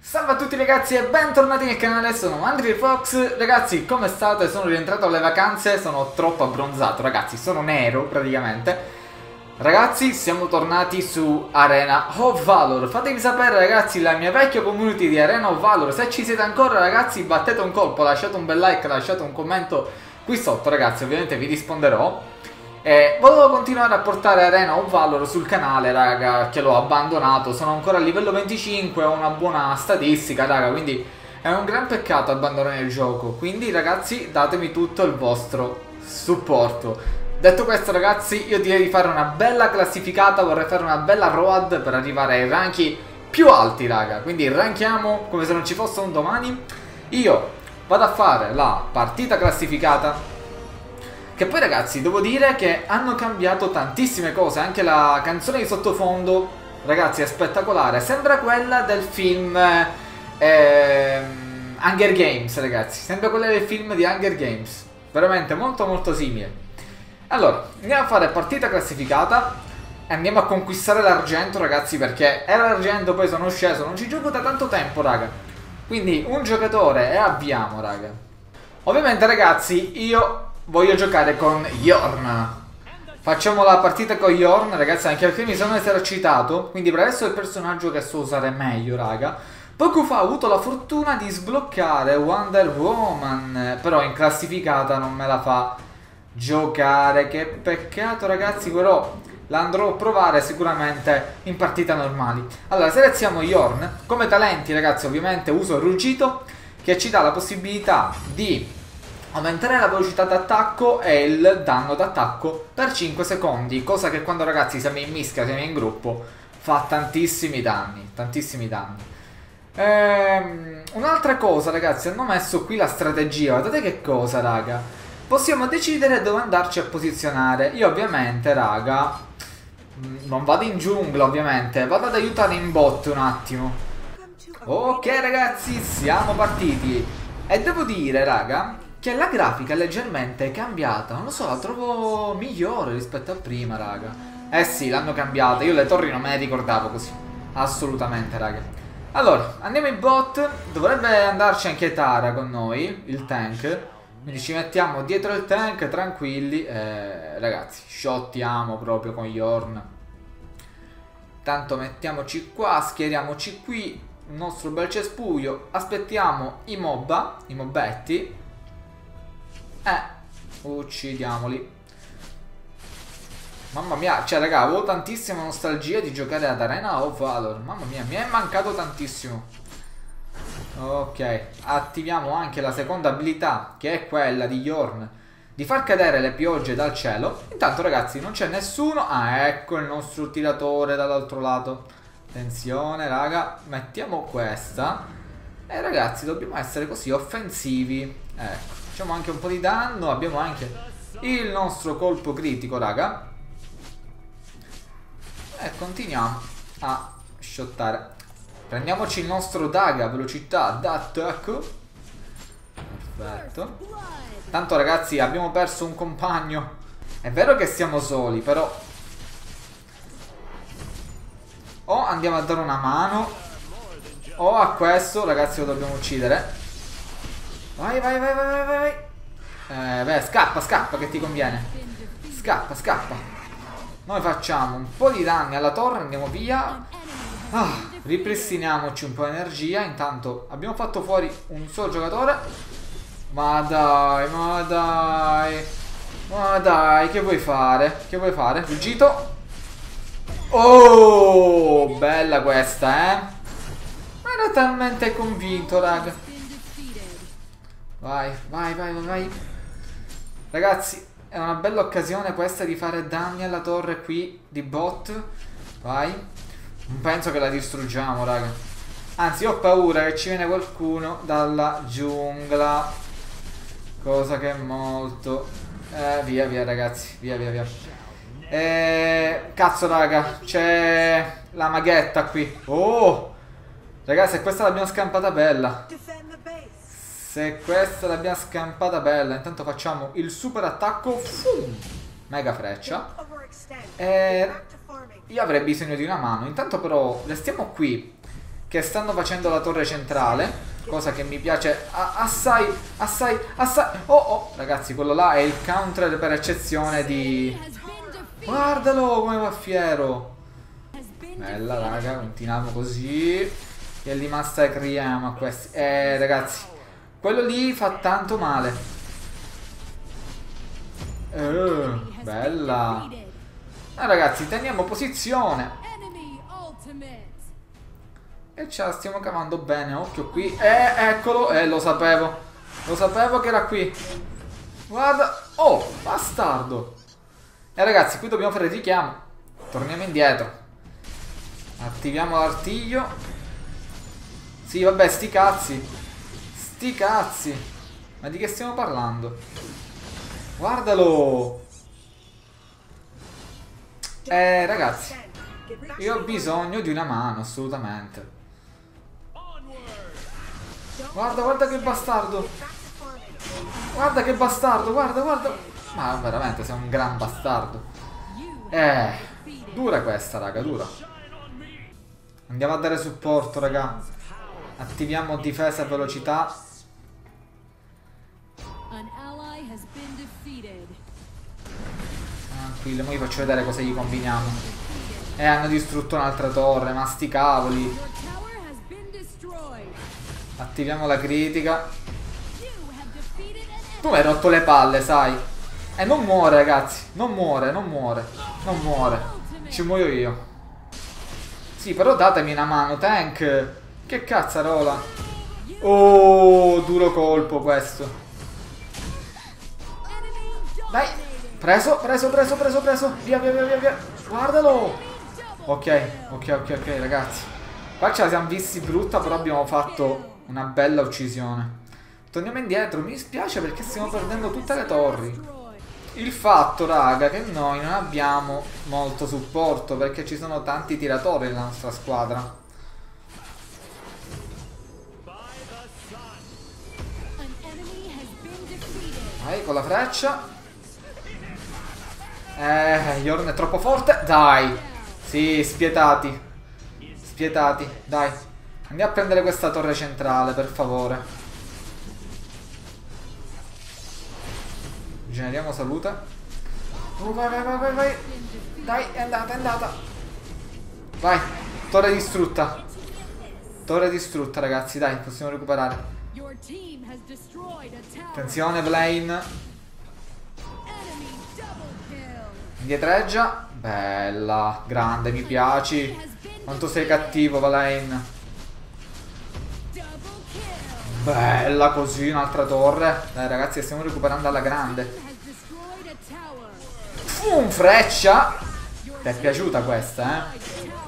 Salve a tutti ragazzi e bentornati nel canale, sono AndrewFox. Ragazzi, come state? Sono rientrato alle vacanze, sono troppo abbronzato, ragazzi, sono nero praticamente. Ragazzi, siamo tornati su Arena of Valor. Fatevi sapere ragazzi la mia vecchia community di Arena of Valor. Se ci siete ancora ragazzi, battete un colpo, lasciate un bel like, lasciate un commento qui sotto ragazzi, ovviamente vi risponderò. Volevo continuare a portare Arena of Valor sul canale, raga, che l'ho abbandonato. Sono ancora a livello 25, ho una buona statistica, raga, quindi è un gran peccato abbandonare il gioco. Quindi, ragazzi, datemi tutto il vostro supporto. Detto questo, ragazzi, io direi di fare una bella classificata, vorrei fare una bella road per arrivare ai ranchi più alti, raga. Quindi rankiamo come se non ci fosse un domani. Io vado a fare la partita classificata. Che poi ragazzi devo dire che hanno cambiato tantissime cose. Anche la canzone di sottofondo ragazzi è spettacolare. Sembra quella del film Hunger Games ragazzi. Sembra quella del film di Hunger Games. Veramente molto molto simile. Allora andiamo a fare partita classificata e andiamo a conquistare l'argento ragazzi, perché era l'argento, poi sono sceso. Non ci gioco da tanto tempo raga. Quindi un giocatore e avviamo raga. Ovviamente ragazzi io voglio giocare con Yorn. Facciamo la partita con Yorn, ragazzi, anche perché mi sono esercitato. Quindi per adesso è il personaggio che so usare meglio, raga. Poco fa ho avuto la fortuna di sbloccare Wonder Woman, però in classificata non me la fa giocare. Che peccato, ragazzi, però la andrò a provare sicuramente in partita normali. Allora, selezioniamo Yorn. Come talenti, ragazzi, ovviamente uso il ruggito, che ci dà la possibilità di aumentare la velocità d'attacco e il danno d'attacco per 5 secondi, cosa che quando ragazzi siamo in mischia, siamo in gruppo, fa tantissimi danni, tantissimi danni. Un'altra cosa ragazzi, hanno messo qui la strategia, guardate che cosa raga, possiamo decidere dove andarci a posizionare. Io ovviamente raga non vado in giungla, ovviamente vado ad aiutare in bot un attimo. Ok ragazzi, siamo partiti e devo dire raga che la grafica è leggermente cambiata. Non lo so, la trovo migliore rispetto a prima, raga. Eh sì, l'hanno cambiata. Io le torri non me le ricordavo così. Assolutamente, raga. Allora, andiamo in bot. Dovrebbe andarci anche Tara con noi, il tank. Quindi ci mettiamo dietro il tank, tranquilli. Ragazzi, shottiamo proprio con Yorn. Tanto mettiamoci qua, schieriamoci qui. Il nostro bel cespuglio. Aspettiamo i mobbetti. Uccidiamoli. Mamma mia, cioè raga, avevo tantissima nostalgia di giocare ad Arena of Valor. Mamma mia, mi è mancato tantissimo. Ok, attiviamo anche la seconda abilità, che è quella di Yorn, di far cadere le piogge dal cielo. Intanto ragazzi non c'è nessuno. Ah, ecco il nostro tiratore dall'altro lato. Attenzione raga, mettiamo questa. E ragazzi dobbiamo essere così offensivi. Ecco, facciamo anche un po' di danno. Abbiamo anche il nostro colpo critico raga. E continuiamo a shottare. Prendiamoci il nostro daga, velocità d'attacco. Perfetto. Tanto ragazzi abbiamo perso un compagno. È vero che siamo soli, però o andiamo a dare una mano o a questo ragazzi lo dobbiamo uccidere. Vai vai vai vai vai vai. Beh, scappa scappa che ti conviene. Scappa scappa. Noi facciamo un po' di danni alla torre, andiamo via. Ripristiniamoci un po' di energia. Intanto abbiamo fatto fuori un solo giocatore. Ma dai, ma dai, ma dai, che vuoi fare? Che vuoi fare? Fuggito. Oh, bella questa, ma ero talmente convinto, raga. Vai, vai, vai, vai. Ragazzi, è una bella occasione questa di fare danni alla torre qui di bot. Vai. Non penso che la distruggiamo, raga. Anzi, ho paura che ci viene qualcuno dalla giungla. Cosa che è molto... via, via, ragazzi. Via, via, via. Cazzo, raga. C'è la maghetta qui. Oh! Ragazzi, se questa l'abbiamo scampata bella. Se questa l'abbiamo scampata bella. Intanto facciamo il super attacco. Mega freccia. Io avrei bisogno di una mano. Intanto però restiamo qui, che stanno facendo la torre centrale. Cosa che mi piace assai, assai, assai. Oh, oh, ragazzi, quello là è il counter per eccezione di... Guardalo come va fiero. Bella, raga, continuiamo così. E li massacriamo a questi. Ragazzi, quello lì fa tanto male. Bella. Ragazzi, teniamo posizione. E ce la stiamo cavando bene. Occhio qui. Eccolo. Lo sapevo. Lo sapevo che era qui. Guarda. Oh, bastardo. Ragazzi, qui dobbiamo fare il richiamo. Torniamo indietro. Attiviamo l'artiglio. Sì, vabbè, sti cazzi. Sti cazzi. Ma di che stiamo parlando? Guardalo. Ragazzi, io ho bisogno di una mano, assolutamente. Guarda, guarda che bastardo. Guarda che bastardo, guarda, guarda. Ma veramente sei un gran bastardo. Dura questa, raga, dura. Andiamo a dare supporto, raga. Attiviamo difesa e velocità. Tranquillo, ora vi faccio vedere cosa gli combiniamo. Hanno distrutto un'altra torre, ma sti cavoli. Attiviamo la critica. Tu mi hai rotto le palle, sai. Non muore, ragazzi. Non muore, non muore. Non muore. Ci muoio io. Sì, però datemi una mano, tank. Che cazzarola. Oh, duro colpo questo. Dai. Preso, preso, preso, preso, preso. Via, via, via, via, via. Guardalo. Ok, ok, ok, ok, ragazzi. Qua ce la siamo visti brutta, però abbiamo fatto una bella uccisione. Torniamo indietro. Mi dispiace perché stiamo perdendo tutte le torri. Il fatto, raga, che noi non abbiamo molto supporto perché ci sono tanti tiratori nella nostra squadra. Vai con la freccia. Yorn è troppo forte. Dai. Sì, spietati. Spietati, dai. Andiamo a prendere questa torre centrale, per favore. Generiamo salute. Vai, vai, vai, vai, vai. Dai, è andata, è andata. Vai, torre distrutta. Torre distrutta, ragazzi, dai, possiamo recuperare. Attenzione, Blaine. Indietreggia. Bella, grande, mi piaci. Quanto sei cattivo, Blaine. Bella così, un'altra torre. Dai ragazzi, stiamo recuperando alla grande. Freccia. Ti è piaciuta questa, eh?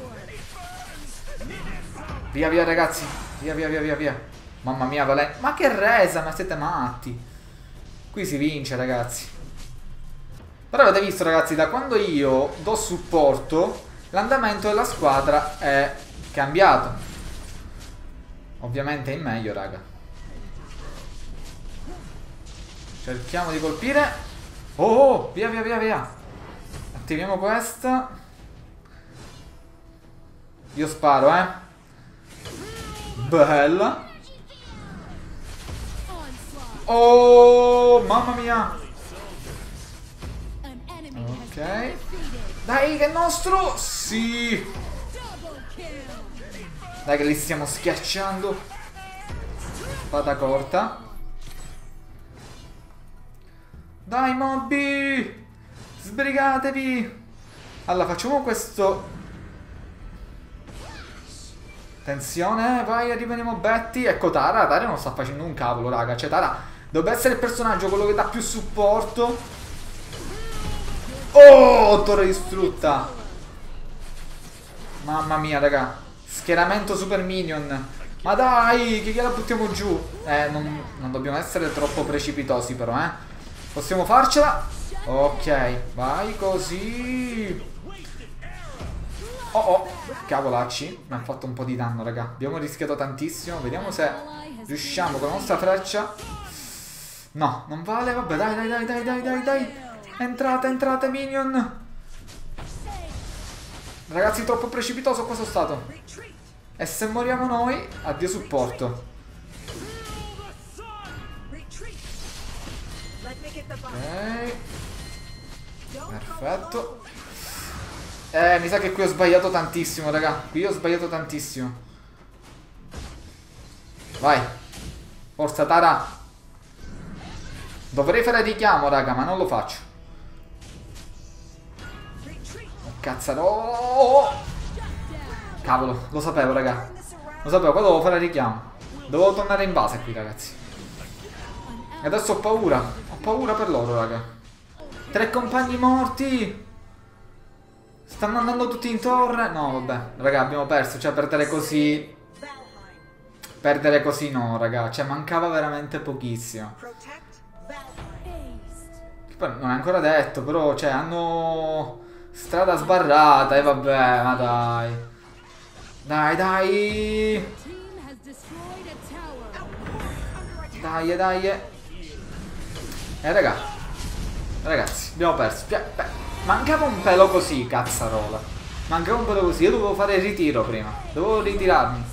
Via via ragazzi. Via via via via via. Mamma mia, Valen. Ma che resa, ma siete matti. Qui si vince, ragazzi. Però avete visto, ragazzi, da quando io do supporto, l'andamento della squadra è cambiato. Ovviamente in meglio, raga. Cerchiamo di colpire. Oh, via via via via. Attiviamo questa. Io sparo, Bella. Oh, mamma mia. Ok. Dai, che è nostro. Sì. Dai, che li stiamo schiacciando. Spada corta. Dai, mobby. Sbrigatevi. Allora, facciamo questo. Attenzione, vai, arrivano i mobetti. Ecco Tara, Tara non sta facendo un cavolo, raga. Cioè, Tara dovrebbe essere il personaggio quello che dà più supporto. Oh, torre distrutta. Mamma mia, raga. Schieramento super minion. Ma dai, che la buttiamo giù. Non dobbiamo essere troppo precipitosi però, Possiamo farcela. Ok, vai così. Oh oh, cavolacci. Mi ha fatto un po' di danno, raga. Abbiamo rischiato tantissimo. Vediamo se riusciamo con la nostra freccia. No, non vale. Vabbè, dai, dai, dai, dai, dai, dai, dai. Entrate, entrate, minion. Ragazzi, troppo precipitoso qua sono stato. E se moriamo noi, addio supporto. Ok. Perfetto. Mi sa che qui ho sbagliato tantissimo, raga. Qui ho sbagliato tantissimo. Vai. Forza Tara. Dovrei fare richiamo, raga, ma non lo faccio. Oh, cazzaro. Cavolo, lo sapevo, raga. Lo sapevo, poi dovevo fare richiamo. Dovevo tornare in base qui, ragazzi. E adesso ho paura. Ho paura per loro, raga. 3 compagni morti. Stanno andando tutti in torre. No, vabbè, raga, abbiamo perso. Cioè, perdere così... Perdere così no, raga. Cioè, mancava veramente pochissimo. Poi non è ancora detto, però, cioè, hanno... Strada sbarrata, e vabbè, ma dai. Dai, dai. Dai, dai. Raga. Ragazzi, abbiamo perso. Mancava un pelo così, cazzarola. Mancava un pelo così. Io dovevo fare il ritiro prima. Dovevo ritirarmi.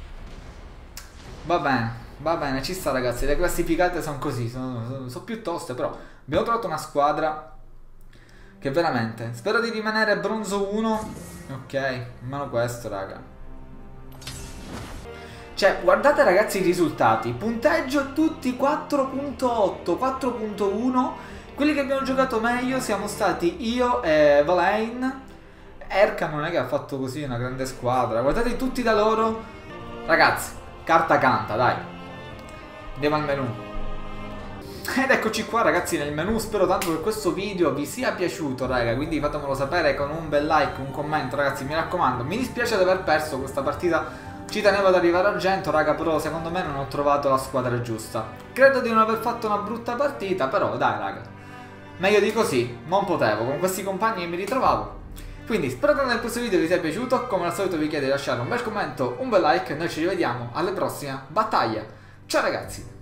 va bene, ci sta, ragazzi. Le classificate sono così, sono più toste, però abbiamo trovato una squadra che veramente... Spero di rimanere bronzo 1. Ok, almeno questo, raga. Cioè, guardate, ragazzi, i risultati. Punteggio tutti 4.8, 4.1. Quelli che abbiamo giocato meglio siamo stati io e Valain. Erka non è che ha fatto così una grande squadra. Guardate tutti da loro. Ragazzi, carta canta, dai. Andiamo al menu. Ed eccoci qua, ragazzi, nel menu. Spero tanto che questo video vi sia piaciuto, raga. Quindi fatemelo sapere con un bel like, un commento, ragazzi, mi raccomando. Mi dispiace di aver perso questa partita. Ci tenevo ad arrivare a argento, raga, però secondo me non ho trovato la squadra giusta. Credo di non aver fatto una brutta partita, però dai, raga. Meglio di così, non potevo, con questi compagni che mi ritrovavo. Quindi spero che questo video vi sia piaciuto. Come al solito vi chiedo di lasciare un bel commento, un bel like e noi ci rivediamo alle prossime battaglie. Ciao, ragazzi!